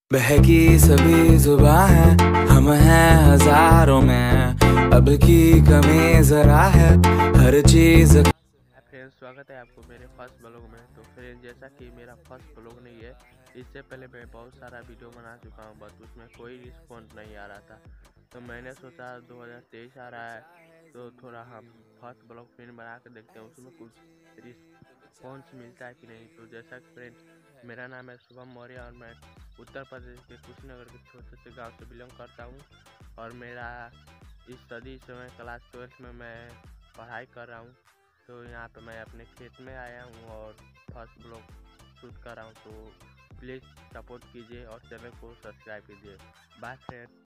बहकी सभी जुबां है, हम हैं हजारों में, अब की कमी जरा है हर चीज। फ्रेंड्स, स्वागत है आपको मेरे फर्स्ट ब्लॉग में। तो फ्रेंड्स, जैसा कि मेरा फर्स्ट ब्लॉग नहीं है, इससे पहले मैं बहुत सारा वीडियो बना चुका हूँ, बट उसमें कोई रिस्पॉन्स नहीं आ रहा था। तो मैंने सोचा 2023 आ रहा है तो थोड़ा हम फर्स्ट ब्लॉग फिर बना कर देखते हैं, उसमें कुछ रिस्पॉन्स मिलता है कि नहीं। तो जैसा कि फ्रेंड्स, मेरा नाम है शुभम मौर्य और मैं उत्तर प्रदेश के कुशीनगर के छोटे से गाँव से बिलोंग करता हूँ। और मेरा इस समय क्लास 12 में मैं पढ़ाई कर रहा हूँ। तो यहाँ पे मैं अपने खेत में आया हूँ और फर्स्ट ब्लॉग शूट कर रहा हूँ। तो प्लीज़ सपोर्ट कीजिए और चैनल को सब्सक्राइब कीजिए। Bye friends.